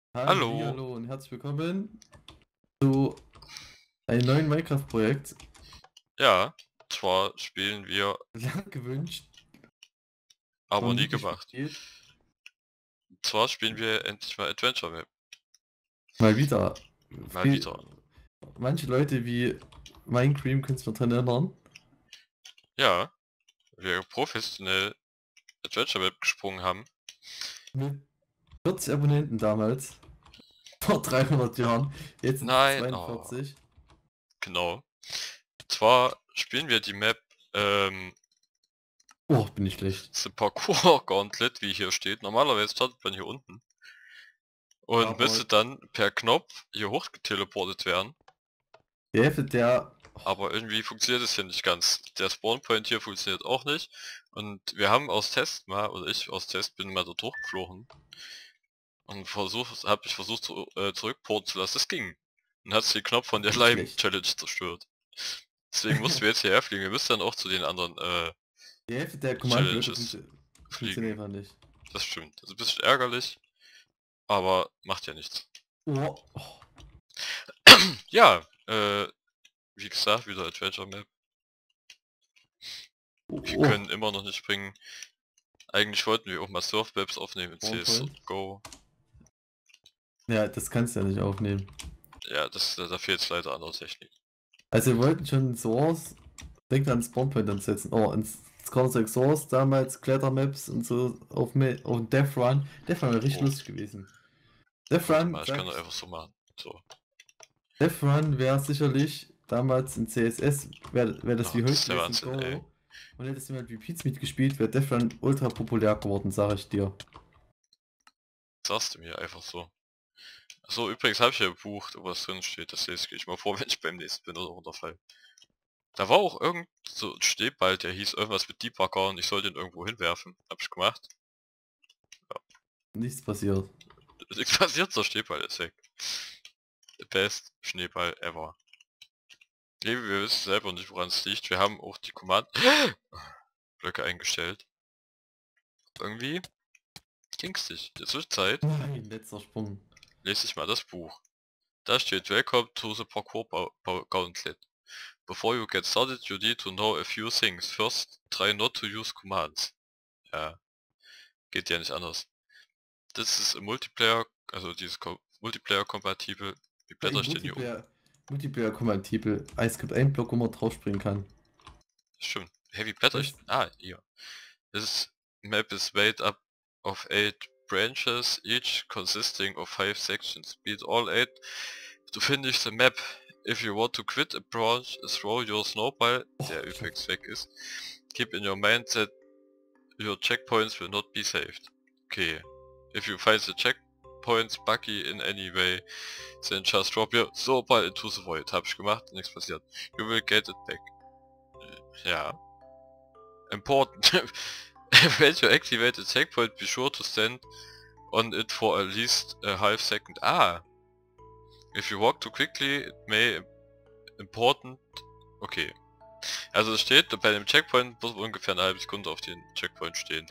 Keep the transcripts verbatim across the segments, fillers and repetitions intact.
Hallo. Hallihallo und herzlich willkommen zu einem neuen Minecraft-Projekt. Ja, zwar spielen wir, Lang gewünscht, noch aber nie nie gemacht. gespielt. Zwar spielen wir endlich mal Adventure Map. Mal wieder. Mal Viel, wieder. manche Leute wie Minecraft können sich noch dran erinnern. Ja, wir professionell Adventure Map gesprungen haben. Mit vierzig Abonnenten damals. Vor dreihundert Jahren. Jetzt sind es Nein, oh, zweiundvierzig. genau. Zwar spielen wir die Map, ähm, Oh, bin ich schlecht. The Parkour Gauntlet, wie hier steht. Normalerweise startet man hier unten. Und müsste Aber dann per Knopf hier hoch geteleportet werden. die Hälfte der... Aber irgendwie funktioniert es hier nicht ganz. Der Spawnpoint hier funktioniert auch nicht. Und wir haben aus Test mal, oder ich aus Test bin mal da durchgeflogen. Und versucht, habe ich versucht zu, äh, zurückporten zu lassen. Das ging. Und hat den Knopf von Oh, der bin ich Lime schlecht. Challenge zerstört. Deswegen mussten wir jetzt hierher fliegen. Wir müssen dann auch zu den anderen äh, Die Hälfte der Kommandowörter Challenges funktio- funktioniert fliegen. einfach nicht. Das stimmt. Das ist ein bisschen ärgerlich, aber macht ja nichts. Oh, oh, Ja, äh, wie gesagt, wieder Adventure Map. oh, Wir oh. können immer noch nicht springen. Eigentlich wollten wir auch mal Surf Maps aufnehmen in C S Spawnpoint. G O. Ja, das kannst du ja nicht aufnehmen. Ja, das, da fehlt es leider an der Technik. Also wir wollten schon Source, denkt an Spawnpoint ansetzen. Oh, ins Counter-Strike Source, damals Klettermaps und so auf, Ma- auf Death Run. Death Run wäre richtig Oh, lustig gewesen. Death warte Run, mal, ich kann sag doch ich, einfach so machen. So. Death Run wäre sicherlich damals in C S S, wäre wär das Oh, wie das heute ist der gewesen in Wahnsinn, ey. Go. Und hättest du mit Repeats mitgespielt, wäre Death Run ultra populär geworden, sag ich dir. Sagst du mir einfach so. Achso, übrigens habe ich ja gebucht, wo was drin steht. Das lese ich mal vor, wenn ich beim nächsten bin oder runterfall. Da war auch irgend so ein Stehball, der hieß irgendwas mit Debugger und ich soll den irgendwo hinwerfen. Hab ich gemacht. Nichts passiert. Nichts passiert, der Stehball ist weg. The best Schneeball ever. Nee, wir wissen selber nicht, woran es liegt. Wir haben auch die Command Blöcke eingestellt. Irgendwie ging's nicht. In der Zwischenzeit Nein, letzter Sprung. lese ich mal das Buch. Da steht Welcome to the Parkour Bau- Bau- Gauntlet. Before you get started, you need to know a few things. First, try not to use commands. Ja, geht ja nicht anders. Das ist im Multiplayer, also dieses Ko Multiplayer-kompatibel. Wie blätter Im ich denn hier um? Multiplayer, Multiplayer kompatibel. Ah, es gibt einen Block, wo man draufspringen kann. Stimmt. Hey, wie blätter ich? Das, Ah, hier. This map is made up of eight branches, each consisting of five sections. Beat all eight to finish the map. If you want to quit a branch, throw your snowball, oh, der ich hab, übrigens weg ist. Keep in your mind that your checkpoints will not be saved. Okay. If you find the checkpoints buggy in any way, then just drop your snowball into the void. Hab ich gemacht, nichts passiert. You will get it back. Ja. Important. When you activate a checkpoint, be sure to stand on it for at least a half second. Ah! If you walk too quickly, it may important... Okay. Also es steht, bei dem Checkpoint muss man ungefähr eine halbe Sekunde auf den Checkpoint stehen.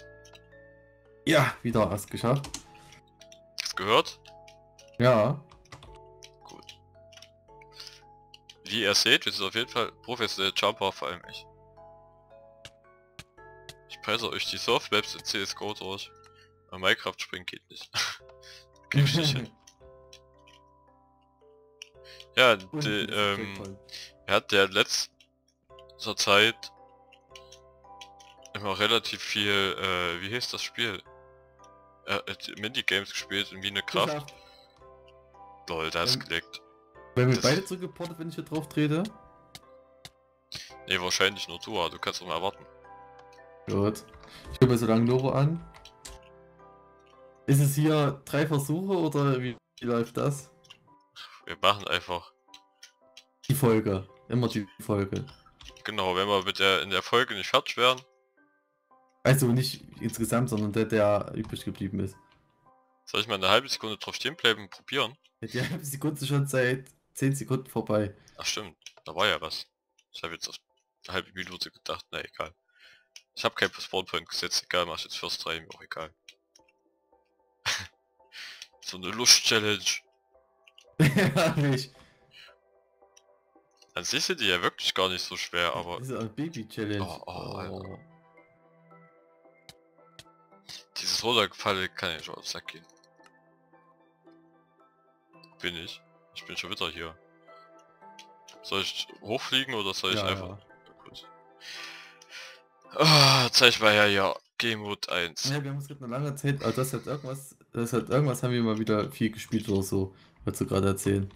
ja, wieder was geschafft. Hast du gehört? Ja. Gut. Wie ihr seht, wir sind auf jeden Fall professionelle Jumper, vor allem ich. Ich presse euch die Surfmaps in C S G O durch. Bei Minecraft springen geht nicht. Krieg ich nicht hin. Ja, Und die, nächster ähm, Checkpoint. er hat ja in letzter Zeit immer relativ viel, äh, wie heißt das Spiel? Er hat Minigames gespielt in Minecraft. Geschafft. Lol, da ist Ähm, geleckt. Werden wir Das, beide zurückgeportet, wenn ich hier drauf trete? nee, wahrscheinlich nur du, aber du kannst doch mal warten. Gut. Ich gucke mir so lange Loro an. Ist es hier drei Versuche oder wie, wie läuft das? Wir machen einfach, Die Folge. Immer die Folge. genau, wenn wir mit der in der Folge nicht fertig werden, Also nicht insgesamt, sondern der, der übrig geblieben ist. soll ich mal eine halbe Sekunde drauf stehen bleiben und probieren? Die halbe Sekunde schon seit zehn Sekunden vorbei. Ach stimmt, da war ja was. Ich habe jetzt auf eine halbe Minute gedacht, na egal. Ich habe kein Spawnpoint gesetzt, egal, mach ich jetzt First drei, mir auch egal. So eine Lust-Challenge. Ja, nicht. Dann siehst du die ja wirklich gar nicht so schwer, aber... Das ist eine Baby-Challenge. Oh, oh, Alter. Oh. Dieses Runtergefallen kann ich schon auf den Sack gehen. Bin ich? Ich bin schon wieder hier. Soll ich hochfliegen oder soll ich Ja, einfach... ja. Ja, gut. Ah, zeig mal her, ja. Game Mode eins. Ja, wir haben es gerade eine lange Zeit, also das hat irgendwas, das hat irgendwas haben wir mal wieder viel gespielt oder so, wolltest du gerade erzählen.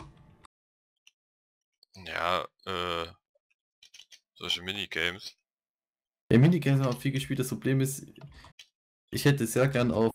Ja, äh... solche Minigames. Ja, Minigames haben wir auch viel gespielt, das Problem ist, ich hätte sehr gern auf,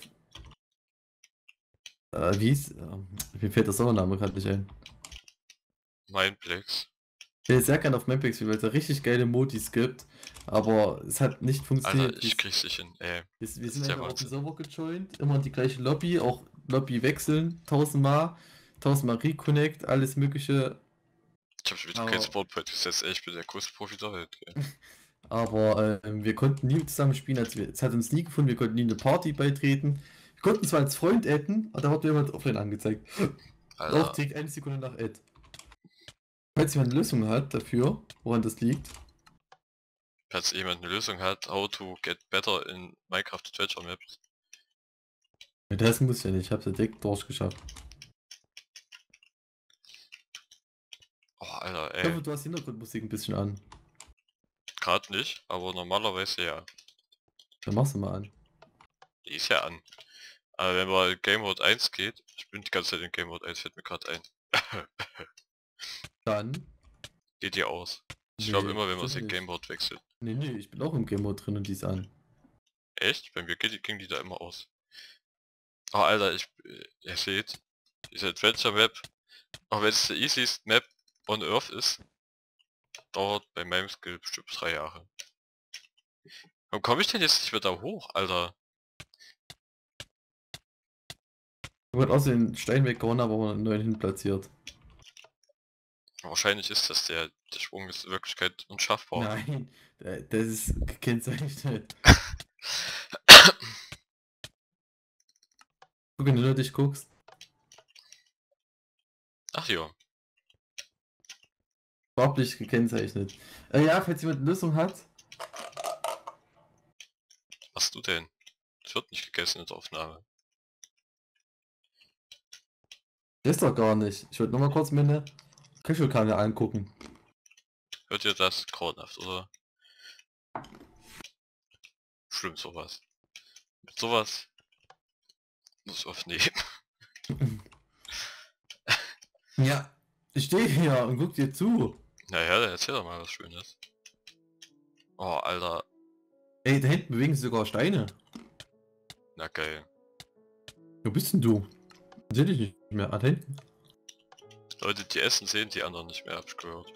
äh, wie hieß, ähm, mir fällt der Sommername gerade nicht ein. Mindplex. Ich hätte sehr gern auf Mapex spielen, weil es da richtig geile Modis gibt, aber es hat nicht funktioniert. Alter, ich krieg's nicht hin, ey. Wir, wir Das sind ist der einfach auf den Wahnsinn. Server gejoint, immer in die gleiche Lobby, auch Lobby wechseln, tausendmal, tausendmal Reconnect, alles mögliche. Ich hab schon wieder Aber- kein Spawnpoint gesetzt, ey, ich bin der größte Profi der Welt, ey. Aber äh, wir konnten nie zusammen spielen, als wir, es hat uns nie gefunden, wir konnten nie eine Party beitreten. Wir konnten zwar als Freund adden, aber da hat mir jemand offline angezeigt. Auch Alter, direkt eine Sekunde nach Add. Falls jemand eine Lösung hat dafür, woran das liegt. falls jemand eine Lösung hat, how to get better in Minecraft Adventure Maps. Ja, das muss ja nicht, ich hab's ja direkt durchgeschafft. Oh, Alter, Ich hoffe, ey. du hast Hintergrundmusik ein bisschen an. Gerade nicht, aber normalerweise ja. Dann machst du mal an. Die ist ja an. Aber wenn man in Game Mode eins geht, ich bin die ganze Zeit in Game Mode eins, fällt mir gerade ein. Dann? Geht die aus. Ich Nee, glaube immer, wenn man stimmt in nicht. Game Mode wechselt. Nee, nee, ich bin auch im Game Mode drin und die ist an. Echt? Bei mir geht die, ging die da immer aus. Oh, Alter, ich... äh, ihr seht, diese Adventure Map, auch wenn es die easiest Map on Earth ist, dauert bei meinem Skill bestimmt drei Jahre. Warum komme ich denn jetzt nicht mehr da hoch, Alter? Ich wollte auch den Stein weggehauen, aber einen neuen hin platziert. Wahrscheinlich ist das der, der Sprung ist in Wirklichkeit unschaffbar. Nein, äh, das ist gekennzeichnet. Guck, wenn du nur dich guckst. Ach ja. Farblich gekennzeichnet. Äh, ja, falls jemand eine Lösung hat. Was hast du denn? Es wird nicht gegessen in der Aufnahme. Das ist doch gar nicht. Ich wollte nur mal kurz meine Köchelkanne angucken. Hört ihr das? Grauenhaft, oder? Schlimm sowas. Mit sowas muss ich aufnehmen. Ja, ich stehe hier und guck dir zu. Naja, dann erzähl doch mal was Schönes. Oh, Alter. Ey, da hinten bewegen sich sogar Steine. Na geil. Wo bist denn du? Ich seh dich nicht mehr. Ah, da hinten. Leute, die essen, sehen die anderen nicht mehr, hab ich gehört.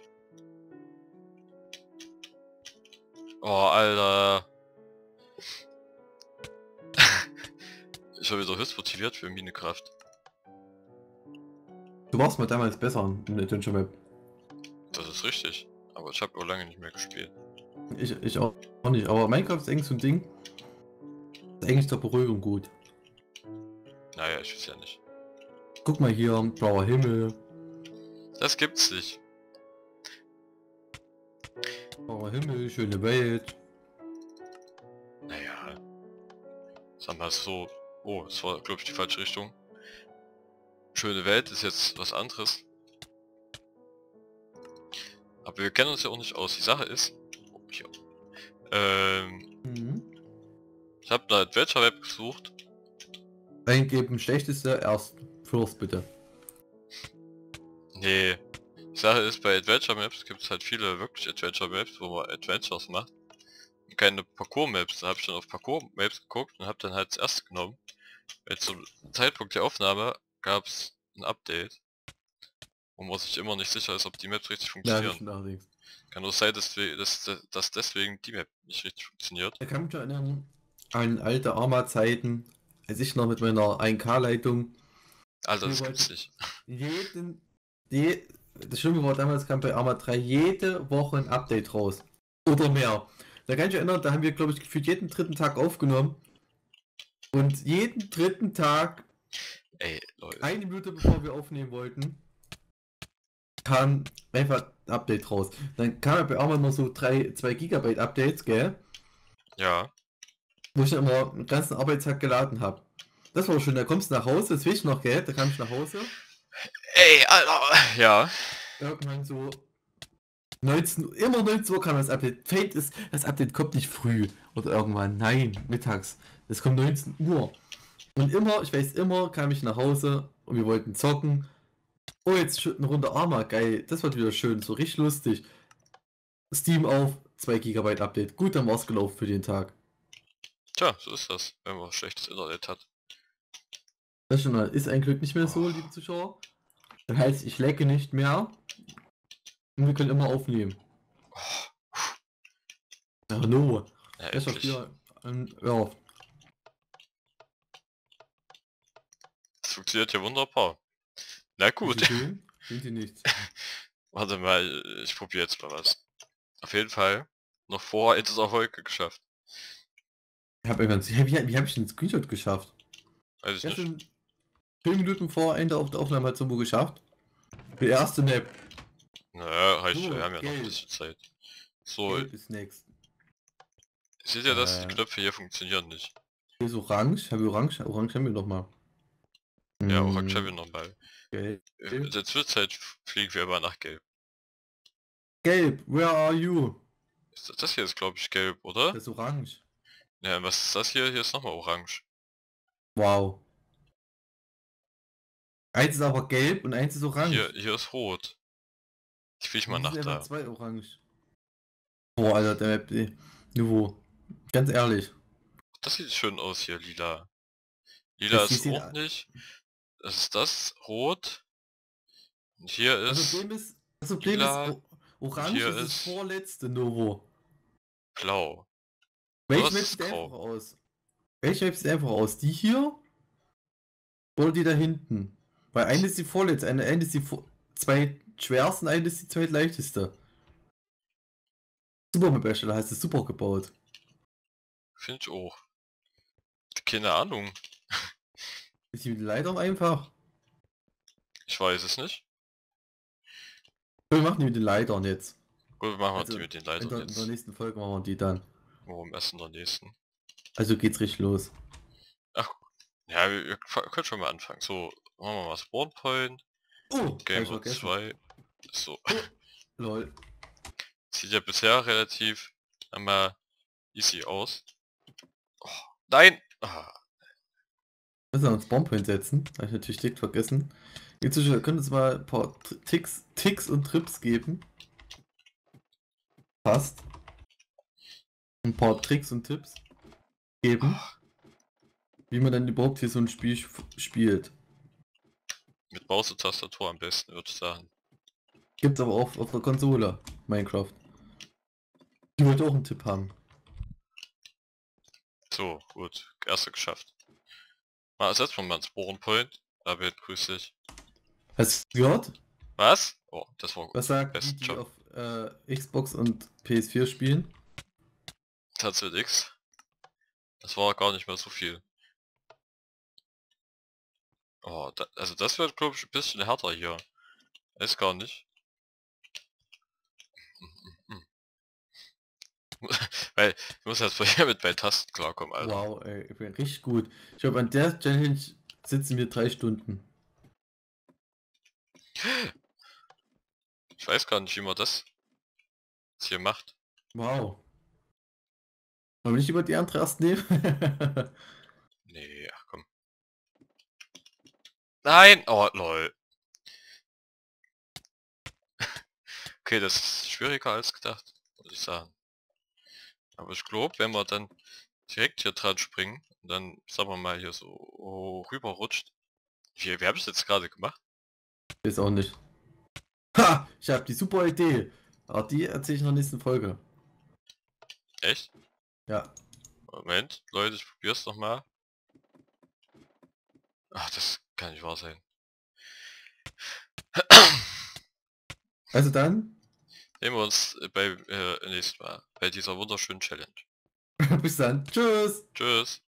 Oh, Alter. Ich war wieder höchst motiviert für Minecraft. Du warst mal damals besser in der Adventure Map. Das ist richtig. Aber ich habe auch lange nicht mehr gespielt. Ich, ich auch, auch nicht. Aber Minecraft ist eigentlich so ein Ding. Ist eigentlich zur Beruhigung gut. Naja, ich weiß ja nicht. Guck mal hier, blauer Himmel. Das gibt's nicht. Blauer Himmel, schöne Welt. Naja. Sag mal so. Oh, das war glaube ich die falsche Richtung. Schöne Welt ist jetzt was anderes. Aber wir kennen uns ja auch nicht aus. Die Sache ist... Oh, hier. Ähm... Mhm. Ich habe eine Adventure Map gesucht. Eingeben, schlechteste erst. First bitte. Nee. Die Sache ist, bei Adventure Maps gibt es halt viele wirklich Adventure Maps, wo man Adventures macht. Und keine Parkour Maps. Da habe ich dann auf Parkour Maps geguckt und habe dann halt das erste genommen. Weil zum Zeitpunkt der Aufnahme gab es ein Update. Wo man sich immer nicht sicher ist, ob die Maps richtig Ja, funktionieren. das stimmt allerdings. Kann nur sein, dass, wir, dass, dass deswegen die Map nicht richtig funktioniert. Er kann mich erinnern an alte Arma-Zeiten, als ich noch mit meiner ein K-Leitung Alter, das Wir gibt's wollten- nicht. jeden, je, das Schlimme war damals kam bei Arma drei jede Woche ein Update raus. Oder mehr. Da kann ich mich erinnern, da haben wir glaube ich gefühlt jeden dritten Tag aufgenommen. Und jeden dritten Tag Ey, Leute. Eine Minute bevor wir aufnehmen wollten, kam einfach ein Update raus. Dann kam ja bei auch immer so drei, zwei Gigabyte Updates, gell? Ja. Wo ich dann immer den ganzen Arbeitstag geladen habe. Das war schön, da kommst du nach Hause, das will ich noch, gell? Da kam ich nach Hause. Ey, Alter. Ja. Irgendwann so neunzehn Uhr, immer neunzehn Uhr kam das Update. Fate ist, das Update kommt nicht früh oder irgendwann, nein, mittags. Das kommt neunzehn Uhr. Und immer, ich weiß immer, kam ich nach Hause und wir wollten zocken. Oh, jetzt eine Runde Arma, geil. Das wird wieder schön, so richtig lustig. Steam auf, zwei Gigabyte Update. Gut, dann war's gelaufen für den Tag. Tja, so ist das, wenn man schlechtes Internet hat. Das schon mal, ist ein Glück nicht mehr so, Oh. liebe Zuschauer. Das heißt, ich lecke nicht mehr. Und wir können immer aufnehmen. Ja, no. Ja, Das war endlich. wieder, ähm, ja. Das funktioniert ja wunderbar. Na gut. Ist sie schön? Sind sie nicht. Warte mal, ich probiere jetzt mal was. Auf jeden Fall noch vor Ende der Folge geschafft. Ich hab irgendwann, wie, wie, wie hab ich den Screenshot geschafft? Weiß ich Ja, nicht. schon zehn Minuten vor Ende auf der Aufnahme hat Sombo geschafft. Die erste Map. Naja, reicht, So, wir haben ja noch ein Geld. bisschen Zeit. So, Gelb ist next. seht ihr das? Äh. Die Knöpfe hier funktionieren nicht. Hier ist orange. Habe ich orange? Orange haben wir doch mal. Ja, Mm, Orange haben wir nochmal. Gelb. In der Zwischenzeit fliegen wir immer nach Gelb. Gelb, where are you? Ist das, das hier ist glaube ich gelb, oder? Das ist orange. Ja, was ist das hier? Hier ist nochmal orange. Wow. Eins ist aber gelb und eins ist orange. Hier, hier ist rot. Ich fliege mal Und nach hier sind einfach da. zwei orange. Boah, Alter, der Map, ey. Niveau. Ganz ehrlich. Das sieht schön aus hier, lila. Lila Das- die ist sehen- ordentlich. Das ist das, rot. Und hier Das ist Problem ist, das Problem lila, ist, o orange hier ist das ist- vorletzte Novo. blau. Welche das Map ist sieht grau. einfach aus? Welche Map sieht einfach aus? Die hier? Oder die da hinten? Weil eine ist die vorletzte, eine, eine ist die vor zwei schwersten, eine ist die zweitleichteste. Super Map Ersteller heißt es super gebaut. Finde ich auch. Keine Ahnung. Ist die Leitern einfach? Ich weiß es nicht. Wir machen die mit den Leitern jetzt. Gut, wir machen wir Also, die mit den In der, Leitern in der jetzt. nächsten Folge machen wir die dann. Warum erst in der nächsten? Also geht's richtig los. Ja, wir, wir können schon mal anfangen. So, machen wir mal Spawn Point. Oh, Game hab ich Mode vergessen. zwei. So. Lol. Sieht ja bisher relativ einmal easy aus. Oh, nein! Ah, Müssen wir uns Spawnpoint setzen. Habe ich natürlich dick vergessen. Ihr Zuschauer könnt uns mal ein paar T- Ticks, Ticks und Trips geben. Passt. Ein paar Tricks und Tipps geben. Wie man dann überhaupt hier so ein Spiel sp- spielt. mit Maus und Tastatur am besten, würde ich sagen. Gibt's aber auch auf der Konsole. Minecraft. Die wollte auch einen Tipp haben. So, gut. Erster geschafft. Mal ersetzt man mal einen Spawn Point. David, grüß dich. Hast du gehört? Was? Oh, das war Was sagt die, Best die Job. auf äh, Xbox und P S vier spielen? Tatsächlich X. Das war gar nicht mehr so viel. Oh, da, also das wird glaube ich ein bisschen härter hier. Weiß gar nicht. Weil ich muss jetzt vorher mit meinen Tasten klarkommen, Alter. Wow, ey, ich bin richtig gut. Ich glaube, an der Challenge sitzen wir drei Stunden. Ich weiß gar nicht, wie man das jetzt hier macht. Wow. Wollen wir nicht über die andere erst nehmen? Nee, ach komm. Nein! Oh, lol. Okay, das ist schwieriger als gedacht, muss ich sagen. Aber ich glaube, wenn wir dann direkt hier dran springen und dann, sagen wir mal, hier so rüberrutscht. Wie, wie habe ich das jetzt gerade gemacht? Ist auch nicht. Ha! Ich habe die super Idee. Aber die erzähle ich in der nächsten Folge. Echt? Ja. Moment, Leute, ich probier's noch mal. Ach, das kann nicht wahr sein. Also dann, Sehen wir uns bei äh, nächstes Mal bei dieser wunderschönen Challenge. bis dann. Tschüss. Tschüss.